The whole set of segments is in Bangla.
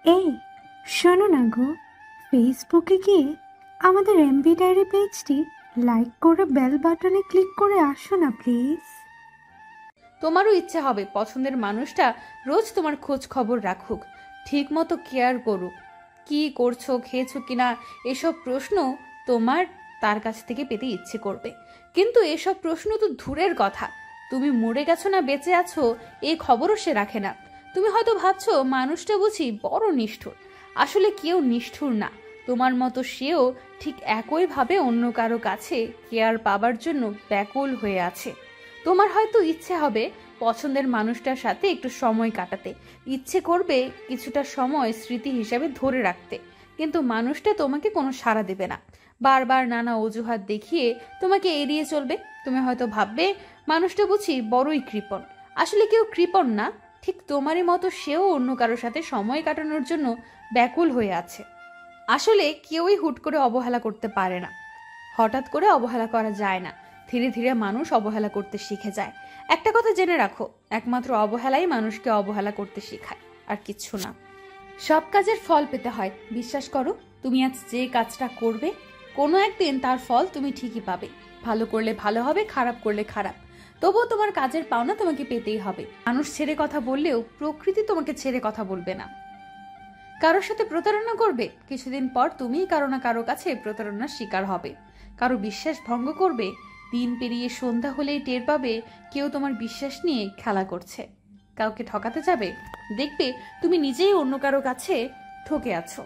এই শোনো না গো, ফেসবুকে গিয়ে আমাদের এমবি ডায়েরি পেজটি লাইক করে বেল বাটনে ক্লিক করে আসো না প্লিজ। তোমারও ইচ্ছে হবে পছন্দের মানুষটা রোজ তোমার খোঁজ খবর রাখুক, ঠিক মতো কেয়ার করুক, কি করছো, খেয়েছো কিনা, এসব প্রশ্ন তোমার তার কাছ থেকে পেতে ইচ্ছে করবে। কিন্তু এসব প্রশ্ন তো দূরের কথা, তুমি মরে গেছো না বেঁচে আছো এই খবরও সে রাখে না। তুমি হয়তো ভাবছো মানুষটা বুঝি বড় নিষ্ঠুর, আসলে কেউ নিষ্ঠুর না। তোমার মতো সেও ঠিক একইভাবে অন্য কারো কাছে কেয়ার পাবার জন্য ব্যাকুল হয়ে আছে। তোমার হয়তো ইচ্ছে হবে পছন্দের মানুষটার সাথে একটু সময় কাটাতে, ইচ্ছে করবে কিছুটা সময় স্মৃতি হিসাবে ধরে রাখতে, কিন্তু মানুষটা তোমাকে কোনো সাড়া দেবে না, বারবার নানা অজুহাত দেখিয়ে তোমাকে এড়িয়ে চলবে। তুমি হয়তো ভাববে মানুষটা বুঝি বড়ই কৃপণ, আসলে কেউ কৃপণ না, ঠিক তোমারই মতো সেও অন্য কারোর সাথে সময় কাটানোর জন্য ব্যাকুল হয়ে আছে। আসলে কেউই হুট করে অবহেলা করতে পারে না, হঠাৎ করে অবহেলা করা যায় না, ধীরে ধীরে মানুষ অবহেলা করতে শিখে যায়। একটা কথা জেনে রাখো, একমাত্র অবহেলাই মানুষকে অবহেলা করতে শেখায়, আর কিচ্ছু না। সব কাজের ফল পেতে হয়, বিশ্বাস করো। তুমি আজ যে কাজটা করবে কোনো একদিন তার ফল তুমি ঠিকই পাবে। ভালো করলে ভালো হবে, খারাপ করলে খারাপ, তবুও তোমার কাজের পাওনা তোমাকে পেতেই হবে। মানুষ ছেড়ে কথা বললেও প্রকৃতি তোমাকে ছেড়ে কথা বলবে না। কারোর সাথে প্রতারণা করবে, কিছুদিন পর তুমিই কারো না কারো কাছে প্রতারণার শিকার হবে। কারো বিশ্বাস ভঙ্গ করবে, দিন পেরিয়ে সন্ধ্যা হলেই টের পাবে কেউ তোমার বিশ্বাস নিয়ে খেলা করছে। কাউকে ঠকাতে যাবে, দেখবে তুমি নিজেই অন্য কারো কাছে ঠকে আছো।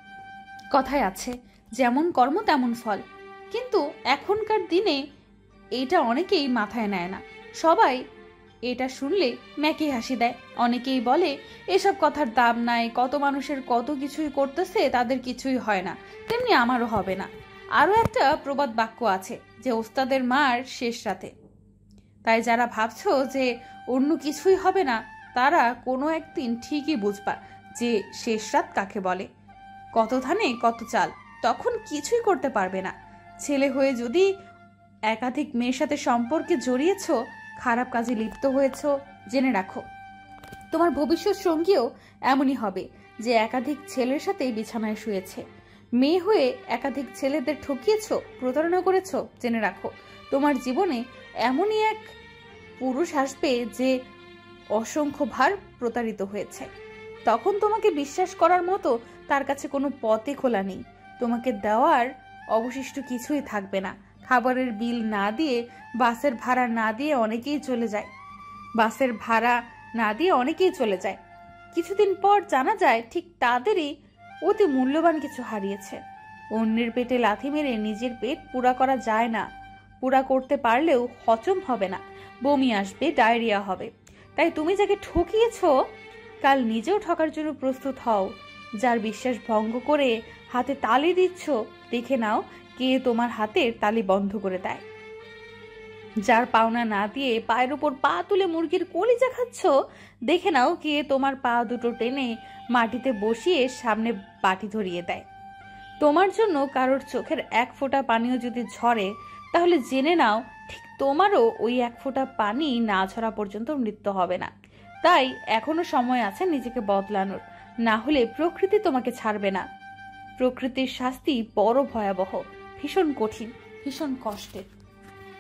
কথায় আছে যেমন কর্ম তেমন ফল, কিন্তু এখনকার দিনে এটা অনেকেই মাথায় নেয় না। সবাই এটা শুনলে ম্যাকি হাসি দেয়, অনেকেই বলে এসব কথার দাম নাই, কত মানুষের কত কিছুই করতেছে, তাদের কিছুই হয় না, তেমনি আমারও হবে না। আরও একটা প্রবাদ বাক্য আছে যে ওস্তাদের মার শেষ রাতে। তাই যারা ভাবছো যে অন্য কিছুই হবে না, তারা কোনো একদিন ঠিকই বুঝবা যে শেষ রাত কাকে বলে। কত ধানে কত চাল, তখন কিছুই করতে পারবে না। ছেলে হয়ে যদি একাধিক মেয়ের সাথে সম্পর্কে জড়িয়েছ, খারাপ কাজে লিপ্ত হয়েছ, জেনে রাখো তোমার ভবিষ্যৎ সঙ্গীও এমনই হবে, যে একাধিক ছেলের সাথে বিছানায় শুয়েছে। মেয়ে হয়ে একাধিক ছেলেদের ঠকিয়েছ, প্রতারণা করেছ, জেনে রাখো তোমার জীবনে এমনই এক পুরুষ আসবে যে অসংখ্য ভার প্রতারিত হয়েছে। তখন তোমাকে বিশ্বাস করার মতো তার কাছে কোনো পথই খোলা নেই, তোমাকে দেওয়ার অবশিষ্ট কিছুই থাকবে না। খাবারের বিল না দিয়ে, বাসের ভাড়া না দিয়ে অনেকেই চলে যায়, কিছুদিন পর জানা যায় ঠিক তাদেরই অতি মূল্যবান কিছু হারিয়েছে। অন্যের পেটে লাথি মেরে নিজের পেট পুরা করা যায় না, পুরা করতে পারলেও হজম হবে না, বমি আসবে, ডায়রিয়া হবে। তাই তুমি যাকে ঠকিয়েছ, কাল নিজেও ঠকার জন্য প্রস্তুত হও। যার বিশ্বাস ভঙ্গ করে হাতে তালি দিচ্ছ, দেখে নাও কে তোমার হাতের তালি বন্ধ করে দেয়। যার পাওনা না দিয়ে পায়ের উপর পা তুলে মুরগির কলিজা খাচ্ছ, দেখে নাও কে তোমার পা দুটো টেনে মাটিতে বসিয়ে সামনে বাটি ধরিয়ে দেয়। তোমার জন্য কারোর চোখের এক ফোঁটা পানিও যদি ঝরে, তাহলে জেনে নাও ঠিক তোমারও ওই এক ফোঁটা পানি না ঝরা পর্যন্ত মৃত্যু হবে না। তাই এখনো সময় আছে নিজেকে বদলানোর, না হলে প্রকৃতি তোমাকে ছাড়বে না। প্রকৃতির শাস্তি বড় ভয়াবহ, ভীষণ কঠিন, ভীষণ কষ্টের।